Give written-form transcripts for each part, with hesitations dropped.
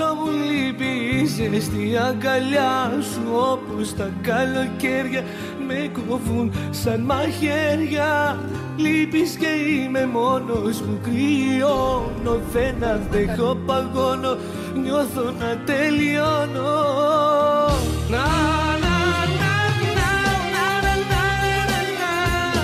Πόσο μου λείπει η ζεστή αγκαλιά σου, όπως τα καλοκαίρια με κόβουν σαν μαχαίρια. Λείπεις και είμαι μόνος μου, κρυώνω, δεν αντέχω, παγώνω, νιώθω να τελειώνω. Να, να, να, να, να, να, να, να.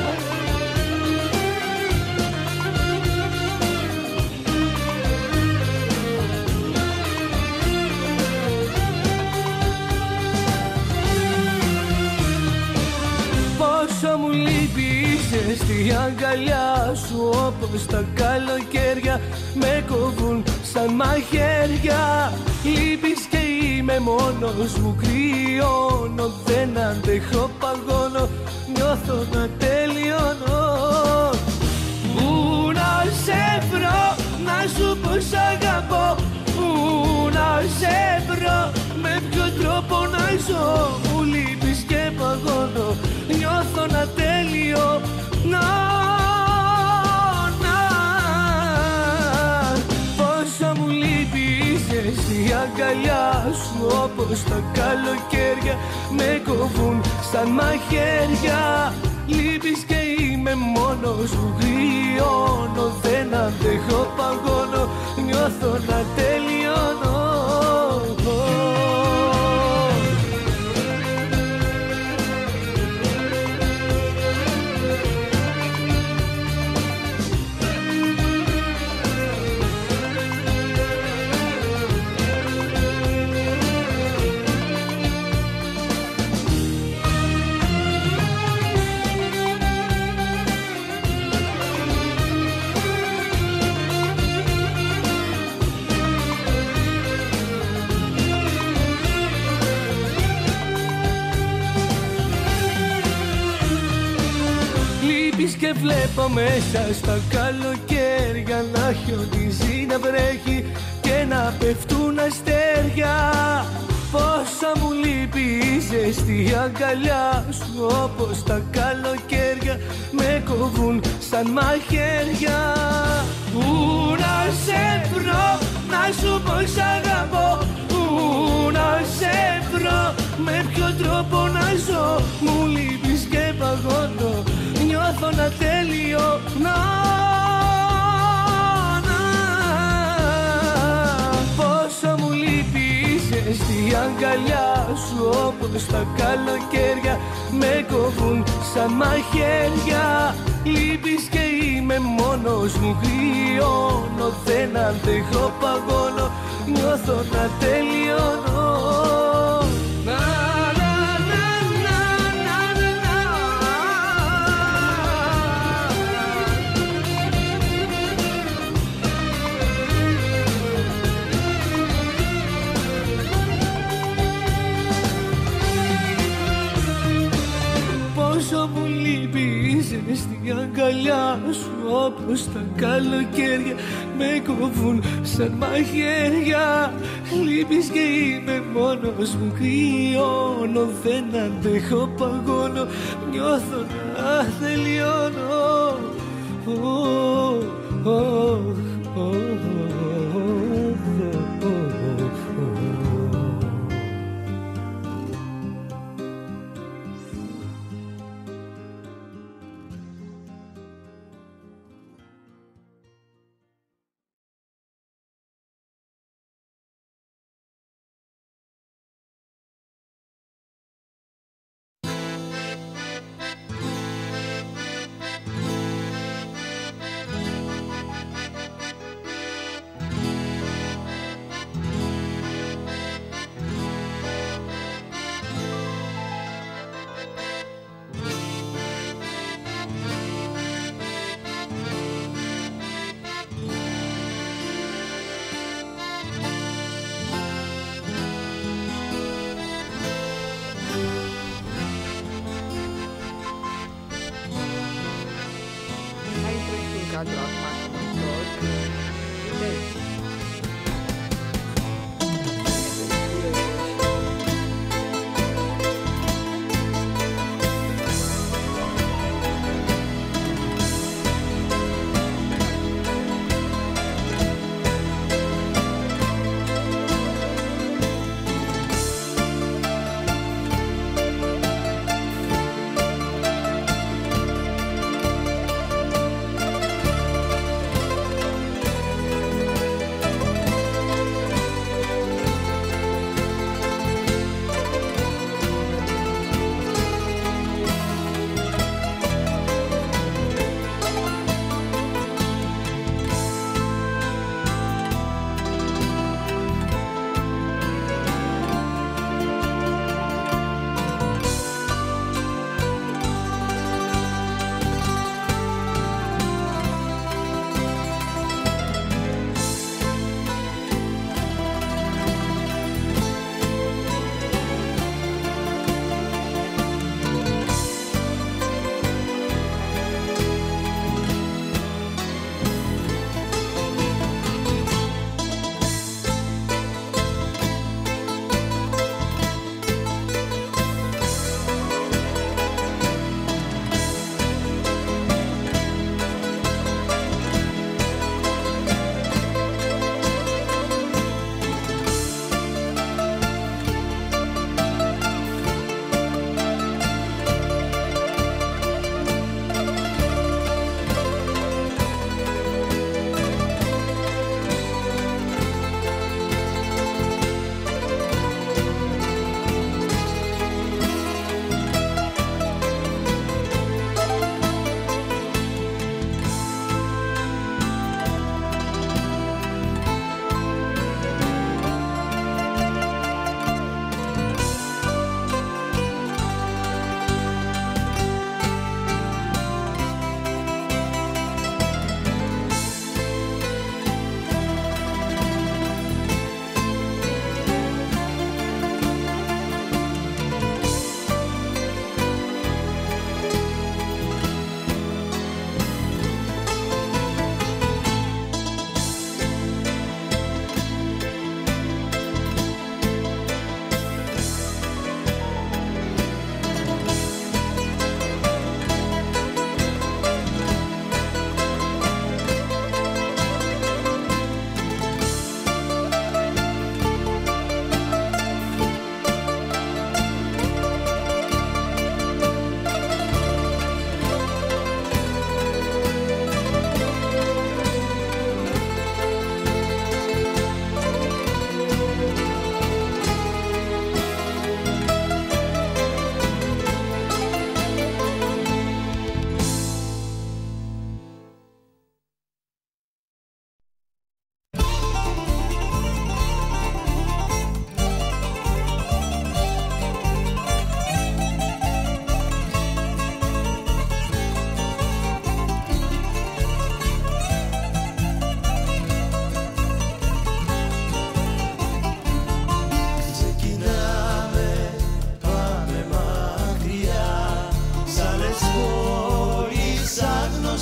Πόσο μου λείπει η ζεστή αγκαλιά σου, όπως τα καλοκαίρια με κόβουν σαν μαχαίρια. Λείπεις και είμαι μόνος μου, κρυώνω, δεν αντέχω, παγώνω, νιώθω να τελειώνω. Πού να σε βρω, να σου πω σ' αγαπώ, πού να σε βρω, με ποιο τρόπο να ζω. Μου λείπεις και παγώνω, νιώθω να τελειώνω. Πόσο μου λείπει η ζεστή αγκαλιά σου, όπως τα καλοκαίρια με κόβουν σαν μαχαίρια. Λείπεις και είμαι μόνος μου, κρυώνω, δεν αντέχω, παγώνω, νιώθω να τελειώνω. Και βλέπω μέσα στα καλοκαίρια να χιονίζει, να βρέχει και να πέφτουν αστέρια. Πόσα μου λείπει η ζεστή αγκαλιά σου, όπως τα καλοκαίρια με κόβουν σαν μαχαίρια. Πού να σε βρω, να σου πω σ' αγαπώ, πού να σε βρω, με ποιο τρόπο να ζω. Μου λείπεις και παγώνω, νιώθω να τελειώνω. Πόσο μου λείπει η ζεστή αγκαλιά σου, όπως τα καλοκαίρια με κόβουν σαν μαχαίρια. Λείπεις και είμαι μόνος μου, κρυώνω, δεν αντέχω, παγώνω, νιώθω να τελειώνω. Πόσο μου λείπει η ζεστή αγκαλιά σου, όπως τα καλοκαίρια με κόβουν σαν μαχαίρια. Λείπεις και είμαι μόνος μου, κρυώνω, δεν αντέχω, παγώνω, νιώθω να τελειώνω.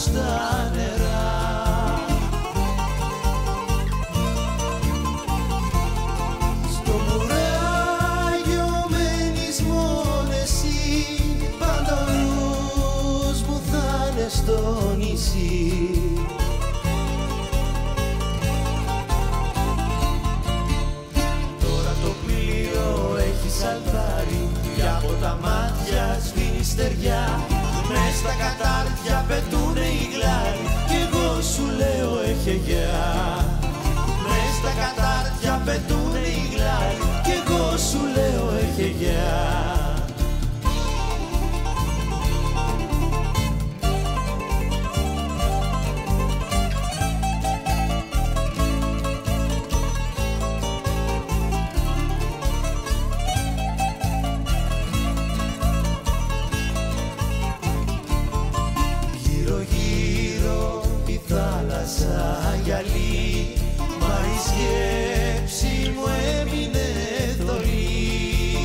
στα νερά. Στο μουράγιο μένεις μόνο εσύ, πάντα ο νους μου θα είναι στο νησί. Τώρα το πλοίο έχει σαλπάρει και από τα μάτια σβήνει στεριά. Μες στα κατάρτια πετούνε οι γλάροι κι εγώ σου λέω έχε γεια. Μες στα κατάρτια πετούνε οι γλάροι κι εγώ σου λέω έχε γεια. Γυαλί, μα η σκέψη μου έμεινε θολή.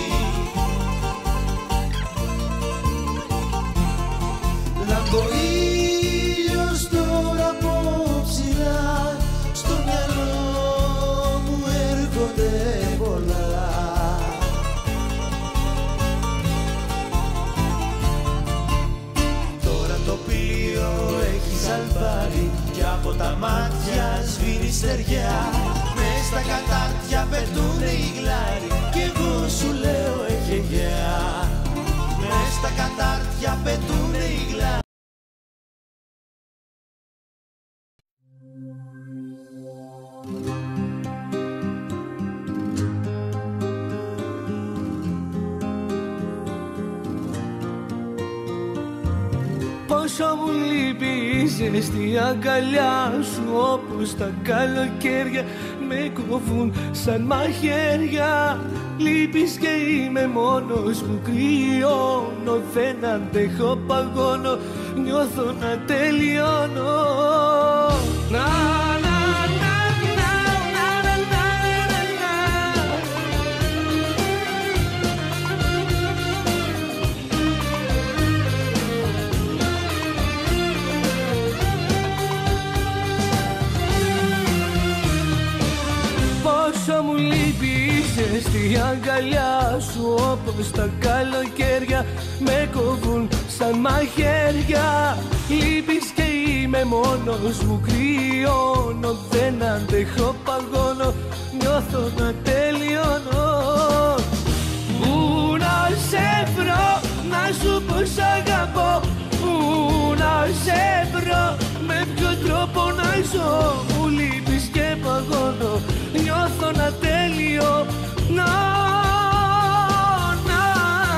Λάμπω ήλιος τώρα από ψηλά, στο μυαλό μου έρχονται πολλά. Τώρα το πλοίο έχει σαλπάρει κι από τα μάτια σβήνει στεριά. Μες στα κατάρτια πετούνε οι γλάροι κι εγώ σου λέω έχε γεια. Μες στα κατάρτια πετούνε οι γλάροι. Πόσο μου λείπει η ζεστή αγκαλιά σου, όπως τα καλοκαίρια με κόβουν σαν μαχαίρια. Λείπεις και είμαι μόνος μου, κρυώνω, δεν αντέχω, παγώνω, νιώθω να τελειώνω. Να, να, να, να, να, να, να, να. Πόσο μου λείπει η ζεστή αγκαλιά σου, όπως τα καλοκαίρια με κόβουν σαν μαχαίρια. Λείπεις και είμαι μόνος μου, κρυώνω, δεν αντέχω, παγώνω, νιώθω να τελειώνω. Πού να σε βρω, να σου πω σ' αγαπώ, πού να σε βρω, με ποιο τρόπο να ζω. Μου λείπεις και παγώνω, νιώθω να τέλειο. Να, να.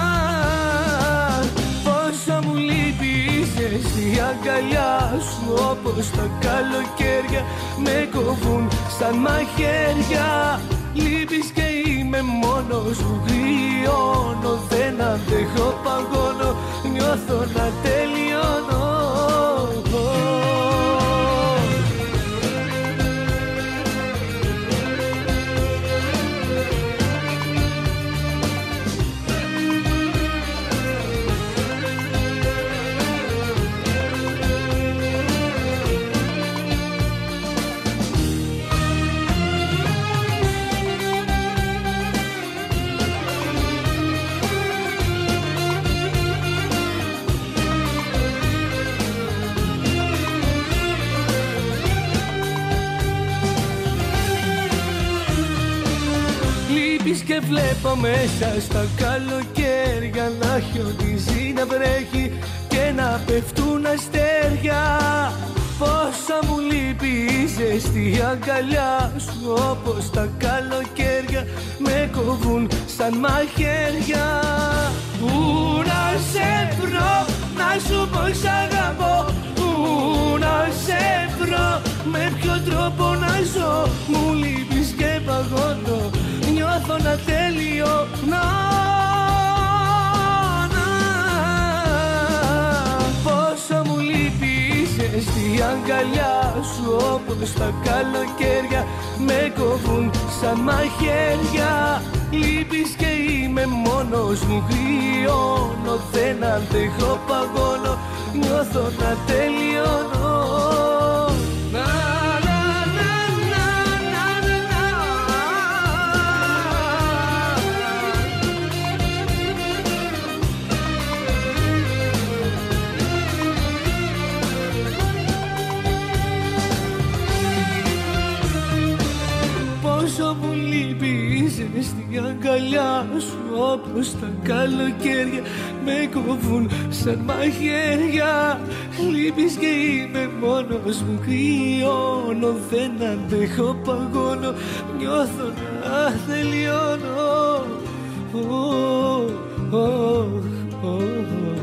Πόσο μου λείπει η ζεστή αγκαλιά σου, όπως τα καλοκαίρια με κόβουν σαν μαχαίρια. Λείπεις και είμαι μόνος μου, κρυώνω, δεν αντέχω, παγώνω, νιώθω να τελειώνω. Και βλέπω μέσα στα καλοκαίρια να χιονίζει, να βρέχει και να πέφτουν αστέρια. Πόσα μου λείπει η ζεστή αγκαλιά σου, όπως τα καλοκαίρια με κόβουν σαν μαχαίρια. Πού να σε βρω, να σου πω σ' αγαπώ, πού να σε βρω, με ποιο τρόπο να ζω. Μου λείπεις και παγώνω, νιώθω να τέλειο. Να, να. Πόσο μου λείπει η ζεστή αγκαλιά σου, όπως τα καλοκαίρια με κόβουν σαν μαχαίρια. Λείπεις και είμαι μόνος μου, κρυώνω, δεν αντέχω, παγώνω, νιώθω να τελειώνω. Πόσο μου λείπει η ζεστή αγκαλιά σου, όπως τα καλοκαίρια με κόβουν σαν μαχαίρια. Λείπεις και είμαι μόνος μου, κρυώνω, δεν αντέχω, παγώνω, νιώθω να τελειώνω.